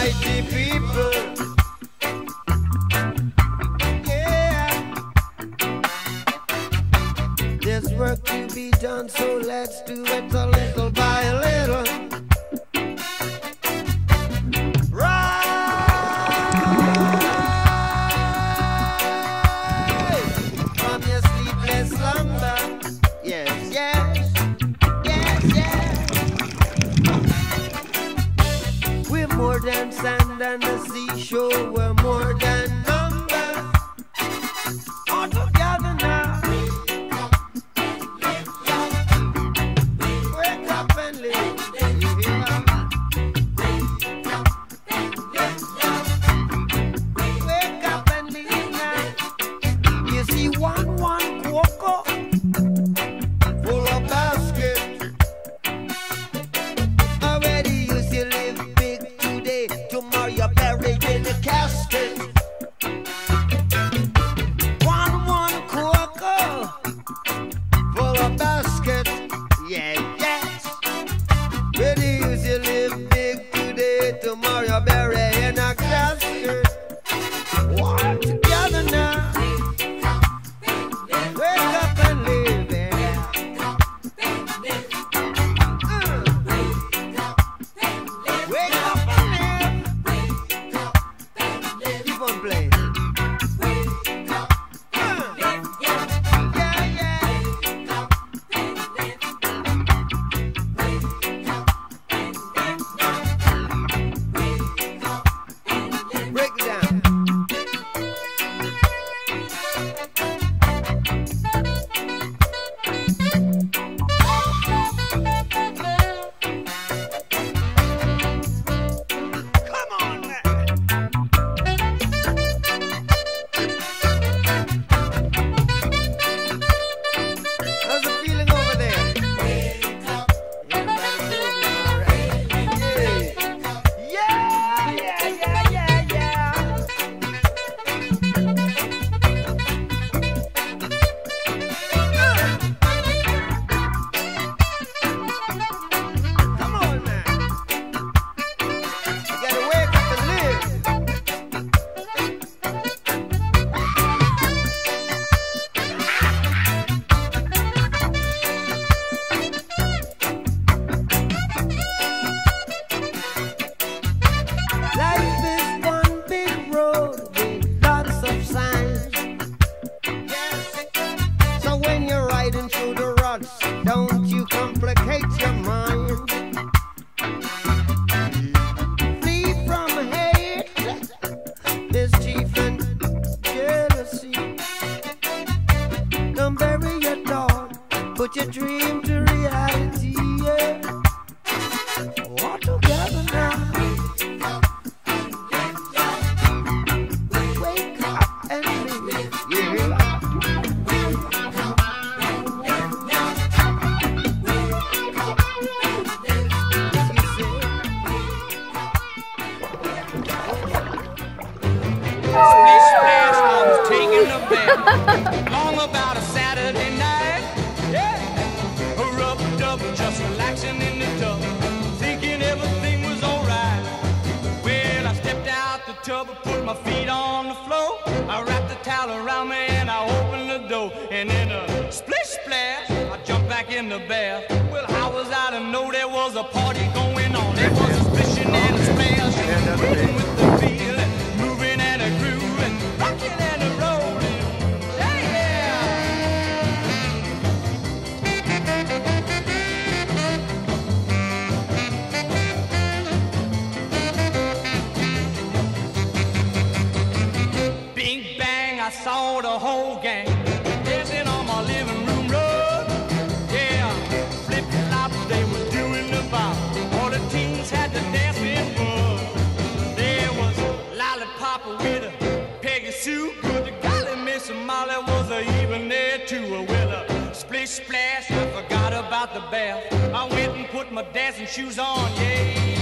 mighty people. Yeah. There's work to be done, so let's do it a little by little. More than sand and the seashore, we're more than numbers. All together now. Wake up and live. Wake up and live now. You see one cocoa full of basket. Already you see live big. Tomorrow you're buried in a casket. One cocoa full of basket. Yeah, yes. Ready you live big today, tomorrow you're buried in a casket. Walk together now. Wake up and live, yeah. Wake up and live. Keep on playing. Break it down. Come on now. How's the feeling over there? Everybody feeling all right? Yeah. Come on now. You gotta wake up and live. Life is one big road with lots of signs. Yes. So when you're riding through the ruts, don't you complicate your mind. Flee from hate, mischief and jealousy. Don't bury your dog, put your dream to reality. Yeah. All together now. Wake up and live. Yeah. Splish splash, I was taking a bath long about a Saturday night. Yeah, rubbed up, just relaxing in the tub, thinking everything was alright. Well, I stepped out the tub, put my feet on the floor, I wrapped the towel around me and I opened the door. And in a splish splash, I jumped back in the bath. Well, how was I to know there was a party going on? There was a splishing and a splash, rhythm with the feeling, moving and a grooving, rocking and a rolling. Yeah. Bing bang, I saw the whole gang dancing on my living room rug. Yeah, flip flop, they was doing the bop. All the teens had to dance in bug. There was Lollipop with a Peggy Sue. Good golly, Miss Molly was even there too. With a splish splash, I forgot about the bath. I went and put my dancing shoes on, yeah.